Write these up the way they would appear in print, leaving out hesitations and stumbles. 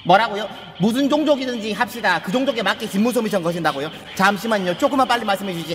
뭐라고요? 무슨 종족이든지 합시다. 그 종족에 맞게 집문서 미션 거신다고요? 잠시만요. 조금만 빨리 말씀해 주시지.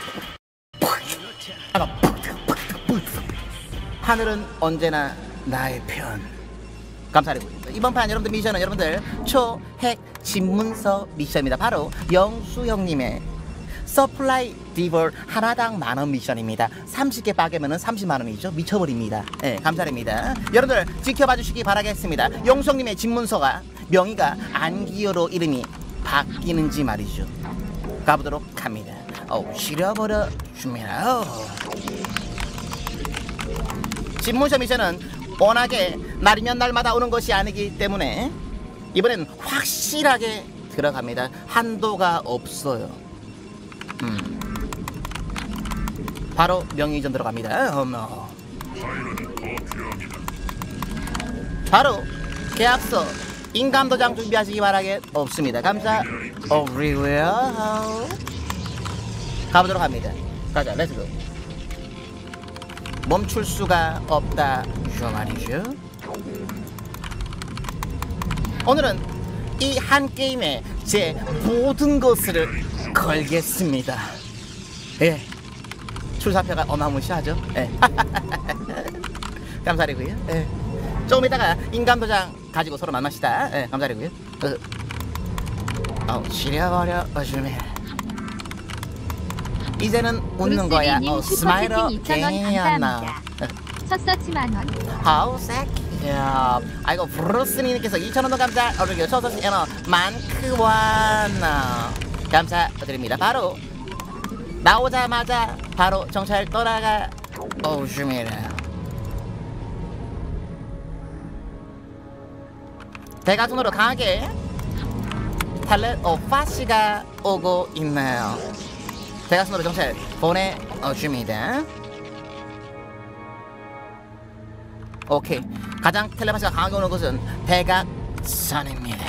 하늘은 언제나 나의 편. 감사드리고 이번 판 여러분들 미션은 여러분들 초핵 집문서 미션입니다. 바로 영수 형님의 서플라이 디벌 하나당 만원 미션입니다. 30개 빠개면은 30만원이죠. 미쳐버립니다. 네, 감사드립니다. 여러분들 지켜봐 주시기 바라겠습니다. 영수 형님의 집문서가 명의가 안기어로 이름이 바뀌는지 말이죠. 가보도록 합니다. 시려버려 줍니다. 집문서 미션은 워낙에 날이면 날마다 오는 것이 아니기 때문에 이번엔 확실하게 들어갑니다. 한도가 없어요. 바로 명의전 들어갑니다. 바로 계약서 인감도장 준비하시기 바라겠습니다. 감사 어리고요. 가보도록 합니다. 가자, 렛츠고. 멈출 수가 없다 저 말이죠. 오늘은 이 한 게임에 제 모든 것을 걸겠습니다. 예, 출사표가 어마무시하죠. 예. 감사드리고요. 예. 조금 이따가 인감도장 가지고 서로 만납시다. 예, 감사드리고요. 지려버려 주네. 이제는 웃는 거야. 스마일러 갱이었나. 첫 서치 만원. 새끼야. 아이고 브루스님께서 2,000원도 감사. 그리고 첫 서치 만크원 감사드립니다. 바로 나오자마자 바로 정찰 떠나가 오십니다. 대가순으로 강하게 탈렛 파시가 오고 있나요? 대가순으로 정찰 보내줍니다. 오케이. 가장 텔레파시가 강하게 오는 곳은 대각선입니다.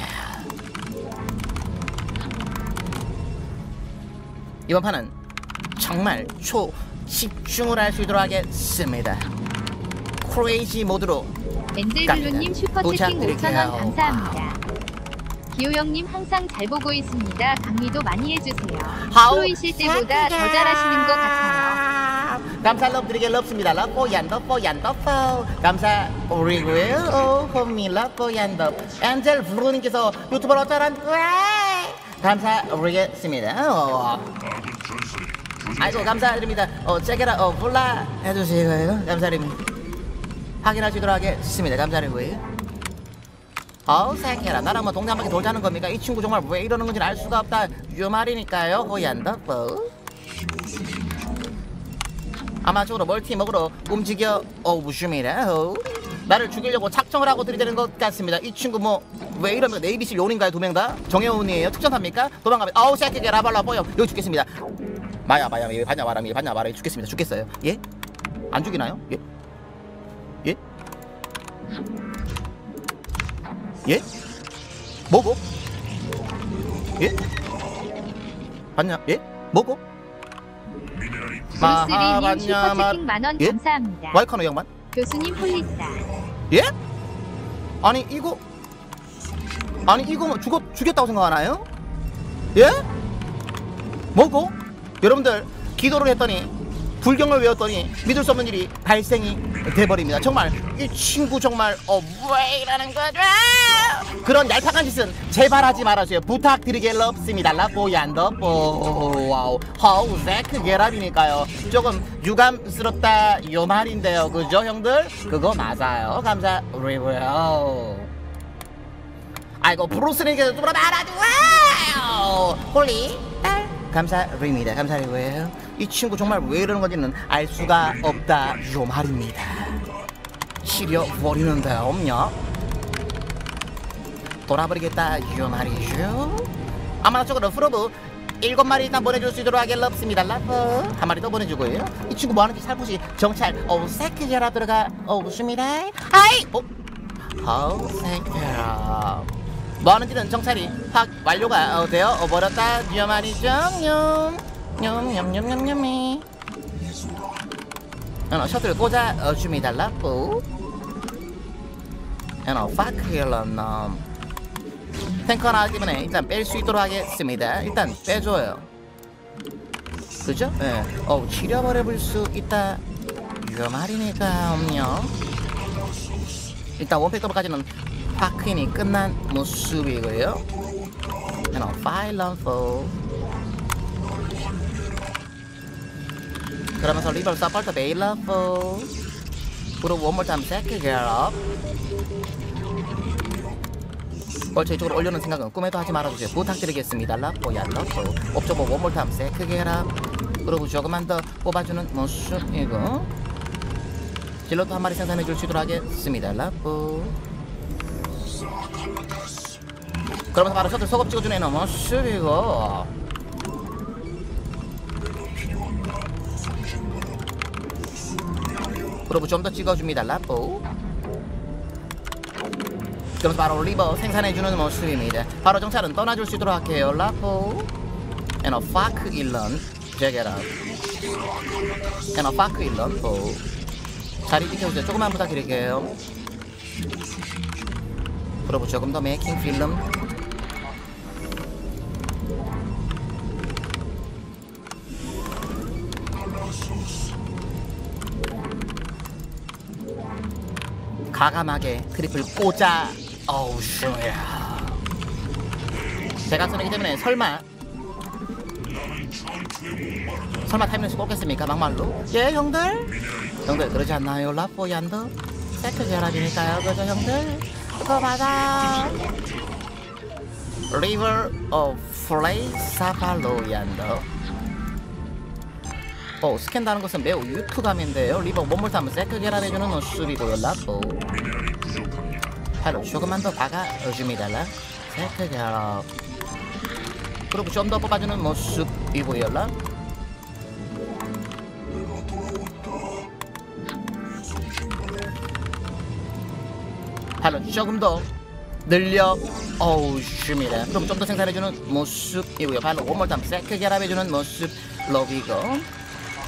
이번 판은 정말 초집중을 할 수 있도록 하겠습니다. 크레이지 모드로 엔젤블루님 슈퍼채팅 5,000원 감사합니다. 기호형님 항상 잘 보고 있습니다. 강의도 많이 해주세요. 프로이실 때보다 더 잘하시는 것 같아요. 감사 럽 드리게 럽습니다. 럽고 얀더포 감사 우리고요. 호미 럽고 얀더 엔젤 블루님께서 유튜버로 어쩌란 감사 드리겠습니다. 아이고 감사드립니다. 체계라 불라 해주시고요. 감사드립니다. 확인하시도록 하겠습니다. 감사드리고요. 새끼라 나랑 뭐 동네 한 바퀴 돌자는 겁니까? 이 친구 정말 왜 이러는 건지 알 수가 없다 요 말이니까요. 호얀더포 아마추어로 멀티 먹으러 움직여 무심이라 나를 죽이려고 작정을 하고 들이대는 것 같습니다. 이 친구 뭐 왜 이러면 네이비실 요원인가요? 두 명 다? 정혜원이에요? 특전탑니까? 도망가면 새끼가 라발라 보여 여기 죽겠습니다. 마야 반야바람이 죽겠습니다. 죽겠어요. 예? 안 죽이나요? 예? 예? 예? 뭐고? 예? 봤냐? 예? 뭐고? 브루스리님 슈퍼채팅 만원 예? 감사합니다. 와이카노 양반? 교수님 폴리스타. 예? 아니 이거 뭐 죽였다고 생각하나요? 예? 뭐고? 여러분들 기도를 했더니 불경을 외웠더니 믿을 수 없는 일이 발생이 돼버립니다. 정말 이 친구 정말 왜 이러는 거죠? 그런 얄팍한 짓은 제발 하지 말아주세요. 부탁드리겠습니다. 라보얀더포 와우 허우세 그게랍이니까요. 조금 유감스럽다 요 말인데요. 그죠 형들? 그거 맞아요. 감사드리고요. 아이고 브루스님께서 좀 알아주세요. 홀리 딸 감사드립니다. 감사드리고요. 이 친구 정말 왜 이러는 건지는 알 수가 없다 요 말입니다. 치려버리는데 없냐? 돌아버리겠다 요 말이죠. 아마 저거 프로브 7마리 일단 보내줄 수 있도록 하겠습니다. 라프 한 마리 더 보내주고요. 이 친구 뭐하는지 살포시 정찰 새끼라 들어가 오십니다. 아이 새끼라 뭐하는지는 정찰이 확 완료가 되어 버렸다 요 말이죠. 냠냠냠냠냠이 셔틀 꽂아 줍니다. 라프 파크일러 놈 탱커가 나왔기 때문에 일단 뺄 수 있도록 하겠습니다. 일단 빼줘요. 그죠? 예. 치려버려볼 수 있다. 이거 말이니까 없냐. 일단 원팩 더블까지는 파크인이 끝난 모습이고요. 파일런 4. 그러면서 리버 서포트 베일러 4. 그리고 원몰 타임 세크 갤럽. 벌써 이쪽으로 올려놓은 생각은 꿈에도 하지 말아주세요. 부탁드리겠습니다. 라포야 러포 옵저버 원몰 타임 세크 갤럽. 그리고 조금만 더 뽑아주는 모습이고 질럿도 한 마리 생산해줄 수 있도록 하겠습니다. 라포. 그러면서 바로 셔틀 소급 찍어주는 모습이고 그리고 좀 더 찍어줍니다. 라포. 그럼 바로 리버 생산해주는 모습입니다. 바로 정찰은 떠나줄 수 있도록 할게요. 라포. 파크 1런 제게라. 파크 1런 4. 자리 지켜주세요. 조금만 부탁드릴게요. 그리고 조금 더 메이킹 필름. 과감하게 트리플 꽂아. 어우 슈야. 제가 쓰기 때문에 설마 타임레스 꽂겠습니까? 막말로? 예 형들 그러지 않나요? 라포 얀더 세트 결합이니까요. 그죠 형들? 그거 맞아. 리버 플레이 사팔로 얀더. 스캔다는 것은 매우 유투감인데요. 리버 몸물타면 세트 결합해주는 모습이고요. 라포. 팔로 조금만 더 박아줍니다. 세트 결합. 그리고 좀 더 뽑아주는 모습이고요. 팔로 조금 더 늘려 줍니다. 그럼 좀 더 생산해주는 모습이고요. 팔로 원몰타임 세트 결합해주는 모습 러비고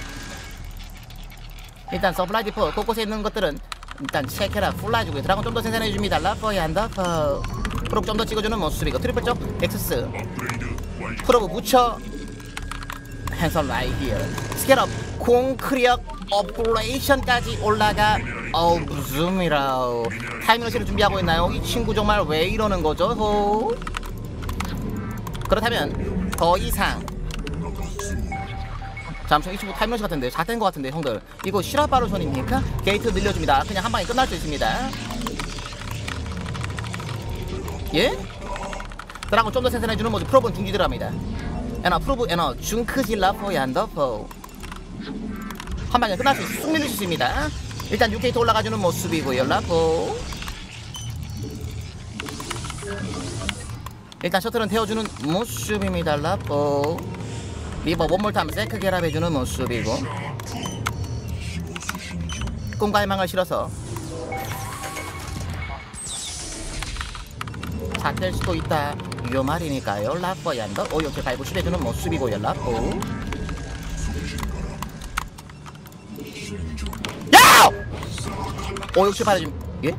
일단 서플라이 디포 곳곳에 있는 것들은 일단 체크라 풀라주고요. 드라곤 좀 더 생산해줍니다. 라퍼이 한다퍼. 프로브 좀 더 찍어주는 모습이고 트리플 쪽 엑스스 프로브 붙여 핸섬 라이히어 스케럽 콩크리역 오퍼레이션까지 올라가 무슨이라 타이밍러시를 준비하고 있나요? 이 친구 정말 왜 이러는 거죠? 그렇다면 더 이상 잠시만 이 친구 타임러시 같은데 잘 된 것 같은데 형들 이거 시라바로션입니까? 게이트 늘려줍니다. 그냥 한 방에 끝날 수 있습니다. 예? 드라곤 좀 더 생산해주는 모습 프로브는 중지 들어갑니다. 프로브 중크질라 포얀더포 한 방에 끝날 수 쑥 밀릴 수 있습니다. 일단 6게이트 올라가주는 모습이고요. 라포 일단 셔틀은 태워주는 모습입니다. 라포 리버 원몰타임 세크 결합해주는 모습이고 꿈과 희망을 실어서 잣될 수도 있다 요 말이니까요. 라포 얀더 567 890 해주는 모습이고요. 라포 야! 567 8해주면 예?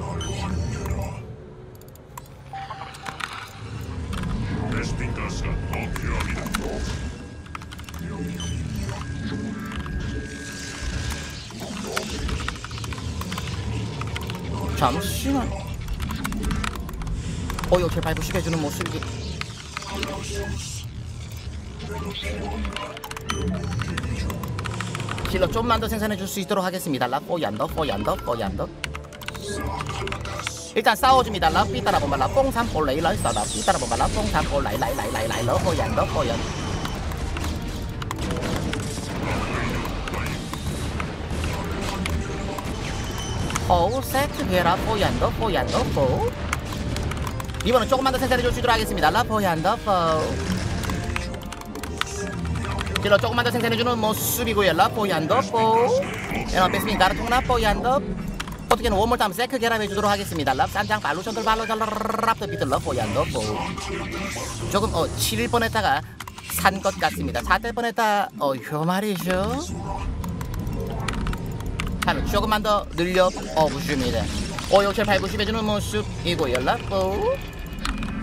잠시만 567 890 해주는 모습이 킬러 좀만 더 생산해줄 수 있도록 하겠습니다. 라 포얀더 일단 싸워줍니다. 라 삐따라보마 라 뽕삼 볼레이 라이싸다 삐따라보마 라 뽕삼 볼라이 라이라이라이라이 러 포얀더 세트 게라 포얀더 포 이번은 조금만 더 생산해줄 수 있도록 하겠습니다. 라 포얀더 딜러 조금만 더 생산해주는 모습이고요. 라 포얀더 베스핀 가르통 라 포얀더 어떻게는 원몰 타임 세크 결합해주도록 하겠습니다. 랍 산장 발루션들 랍더 비트 러 포얀더 조금 7일 뻔했다가 산 것 같습니다. 4대 뻔했다 요 말이죠. 조금만 더 늘려 부줍니다. 567 890 해주는 모습이고요. 라포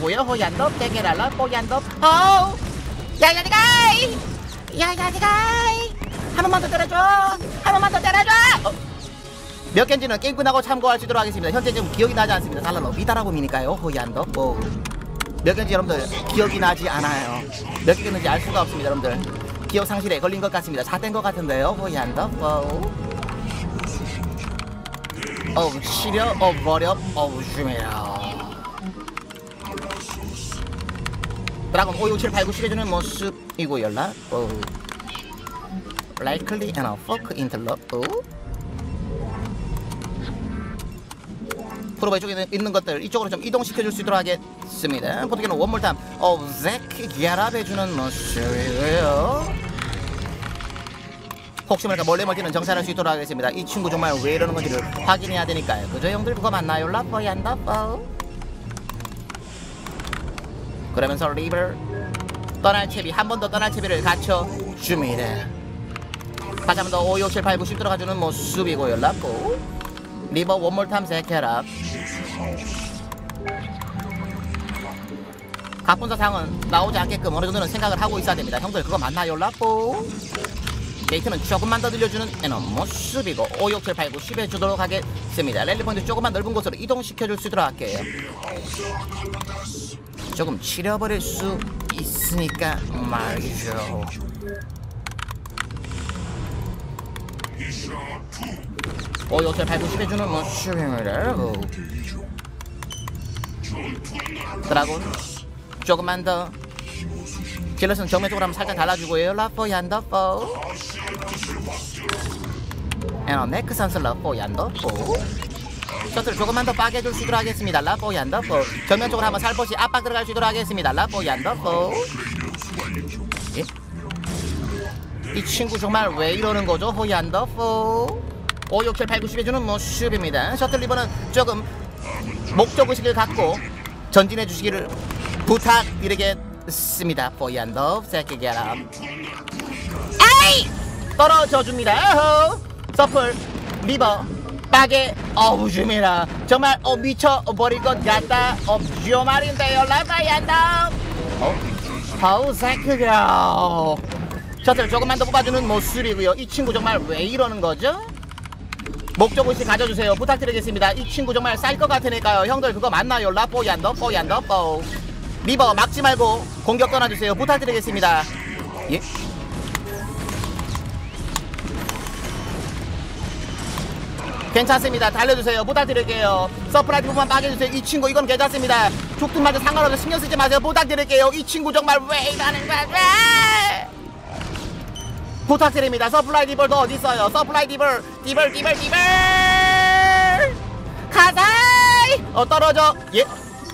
때려주고요. 호얀덥 대게랄라 호얀덥. 어우 야야디가이 야야디가이 한 번만 더 때려줘. 한 번만 더 때려줘. 몇 개인지는 게임 끝나고 참고할 수 있도록 하겠습니다. 현재 지금 기억이 나지 않습니다. 달라로 미다라고 미니까요. 호얀덥 몇 개인지 여러분들 기억이 나지 않아요. 몇 개였는지 알 수가 없습니다. 여러분들 기억 상실에 걸린 것 같습니다. 잣된 것 같은데요. 호얀덥 치료 버려 주메라. 드라곤 5, 6, 7, 8, 9, 10 해주는 모습이고 연락 Likely and a fuck interrupt. 프로바 이쪽에 있는 것들 이쪽으로 좀 이동시켜줄 수 있도록 하겠습니다. 포토기는 원몰탐 잭 기아랍 해주는 모습이고요. 혹시 모르니까 몰래 멀티는 정찰할 수 있도록 하겠습니다. 이 친구 정말 왜 이러는 건지를 확인해야 되니까요. 그죠 형들 그거 맞나요? 라퍼 얀다퍼. 그러면서 리버 떠날 채비 한 번 더 떠날 채비를 갖춰줍니다. 다시 한 번 더 5, 6, 7, 8, 9, 10 들어가주는 모습이고요. 라퍼 리버 원몰탐 세케랍. 갑분사 상은 나오지 않게끔 어느 정도는 생각을 하고 있어야 됩니다. 형들 그거 맞나요? 라포 게이트는 조금만 더 늘려주는 모습이고 5, 6, 7, 8, 9, 10 해주도록 하겠습니다. 랠리포인트 조금만 넓은 곳으로 이동시켜줄 수 있도록 할게요. 조금 치려버릴 수 있으니까 말이죠. 오, 요새 890 해주는 모습입니다. 드라곤 조금만 더 질럿은 정면 쪽으로 한번 살짝 달라주고요. 라포 얀더포 네크 선수 라포 얀더포 셔틀 조금만 더 빠게 해줄 수 있도록 하겠습니다. 라포 얀더포 정면 쪽으로 한번 살포시 압박 들어갈 수 있도록 하겠습니다. 라포 얀더포 예? 이 친구 정말 왜 이러는 거죠? 호얀더포 5, 6, 7, 8, 9, 10 해주는 모습입니다. 셔틀 리버는 조금 목적의식을 갖고 전진해 주시기를 부탁드리겠습니다. 호얀더 새끼게라 에이! 떨어져 줍니다. 서플 리버 빠게 줍니다. 정말 미쳐버릴 것 같다. 죠 말인데요. 라바얀더 새끼게라 셔틀 조금만 더 뽑아주는 모습이고요. 이 친구 정말 왜 이러는 거죠? 목적의식 가져주세요. 부탁드리겠습니다. 이 친구 정말 쌀 것 같으니까요. 형들 그거 맞나요? 라포얀더 포얀더 리버 막지 말고 공격 떠나주세요. 부탁드리겠습니다. 예? 괜찮습니다. 달려주세요. 부탁드릴게요. 서프라이즈 부분만 빠져주세요. 이 친구 이건 괜찮습니다. 죽든 말든 상관없어 신경 쓰지 마세요. 부탁드릴게요. 이 친구 정말 왜 이러는 거야? 왜? 부탁드립니다. 서플라이 디벌도 어디 있어요? 서플라이 디벌 가사이 떨어져. 예?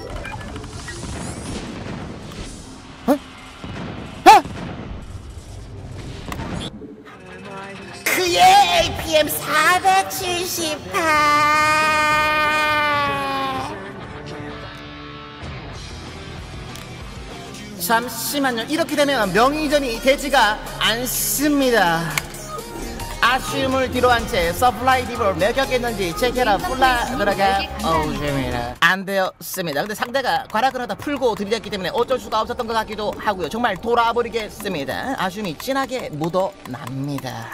그의 APM 478 잠시만요. 이렇게 되면 명의전이 되지가 않습니다. 아쉬움을 뒤로한 채 서플라이 디벌 매겼겠는지 체케라 풀라 들어가 오줍니다. 안 되었습니다. 근데 상대가 과락을 다 풀고 들이댔기 때문에 어쩔 수가 없었던 것 같기도 하고요. 정말 돌아버리겠습니다. 아쉬움이 진하게 묻어납니다.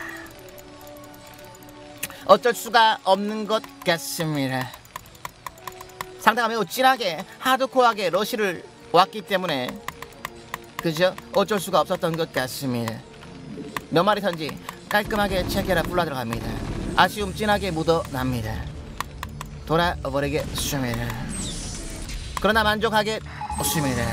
어쩔 수가 없는 것 같습니다. 상대가 매우 진하게 하드코어하게 러시를 왔기 때문에 그죠? 어쩔 수가 없었던 것 같습니다. 몇 마리선지 깔끔하게 체계라 불러 들어갑니다. 아쉬움 진하게 묻어납니다. 돌아버리겠습니다. 그러나 만족하게 좋습니다.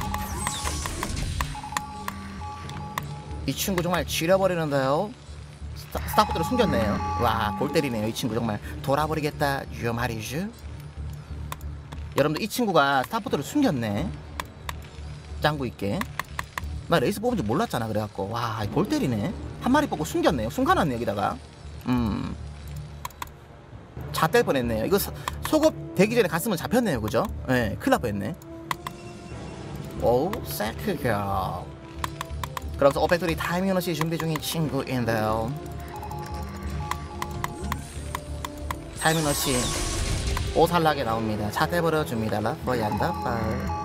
이 친구 정말 지려버리는데요. 스타포트를 숨겼네요. 와, 골 때리네요. 이 친구 정말 돌아버리겠다 요 말이죠. 여러분들 이 친구가 스타포트를 숨겼네. 짱구 있게. 나 레이스 뽑은 줄 몰랐잖아. 그래갖고 와, 골 때리네. 한 마리 뽑고 숨겼네요. 숨가놨네 여기다가. 잣될 뻔했네요. 이거 소급 되기 전에 갔으면 잡혔네요. 그죠? 예, 큰일 날 뻔했네. 오, 세크girl. 그러면서 오백돌이 타이밍러시 준비 중인 친구인데요. 타이밍러시 오살나게 나옵니다. 잣대버려 줍니다. 라퍼얀다.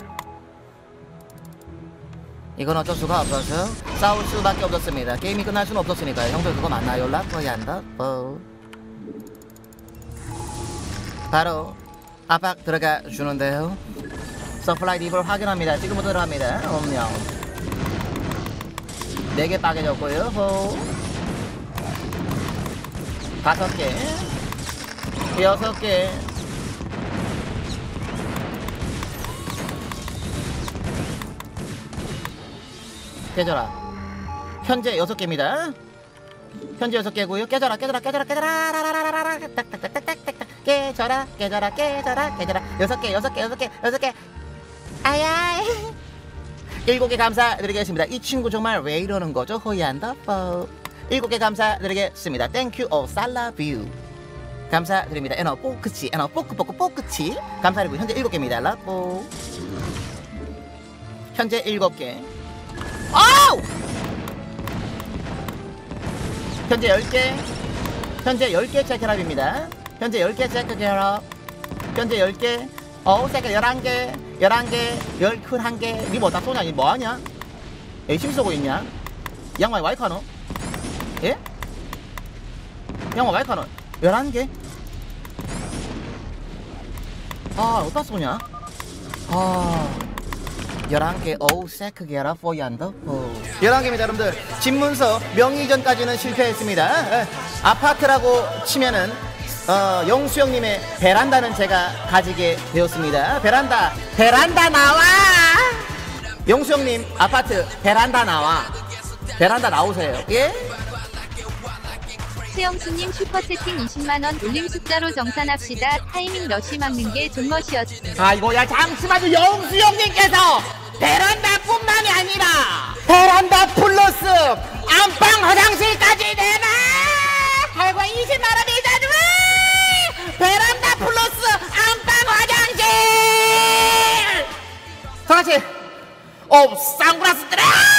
이건 어쩔 수가 없어서 싸울 수밖에 없었습니다. 게임이 끝날 수는 없었으니까요. 형들 그거 맞나요? 라퍼얀다. 바로 압박 들어가 주는데요. 서플라이 딥을 확인합니다. 지금부터 들어갑니다. 엄령 4개 빠개졌고요. 5개 6개 깨져라. 현재 6개입니다. 현재 6개고요. 깨져라 깨져라 깨져라 깨져라 딱딱딱딱딱딱 깨져라 깨져라 깨져라 깨져라 6개 6개 6개 6개 아야 7개 감사드리겠습니다. 이 친구 정말 왜 이러는 거죠? 허이한다 7개 감사드리겠습니다. 땡큐 오 살라뷰 감사드립니다. 에너 포크치 에너 포크포크 포크치 감사드리고 현재 7개입니다. 라뽀 현재 7개 아우 현재 10개 현재 10개 체크랍입니다. 현재 10개 체크랍 현재 10개 세개 11개 11개 11개 니 뭐 다 쏘냐? 니 뭐하냐? 열심히 쏘고 있냐? 양말 와이카노? 예? 양말 와이카노 11개? 어디다 쏘냐? 11개 어우 세크게라 포이안더 11개입니다 여러분들. 집문서 명의전까지는 실패했습니다. 아파트라고 치면은 영수형님의 베란다는 제가 가지게 되었습니다. 베란다 나와. 영수형님 아파트 베란다 나와. 베란다 나오세요. 예? 최영수님 슈퍼채팅 20만원 올림 숫자로 정산합시다. 타이밍 러쉬 막는 게 존멋이었습니다. 아이고 야 잠시만요. 영수형님께서 베란다뿐만이 아니라 베란다 플러스 안방 화장실까지 내놔. 아이고 20만원이잖아. 베란다 플러스 안방 화장실. 다같이 선글라스 들어.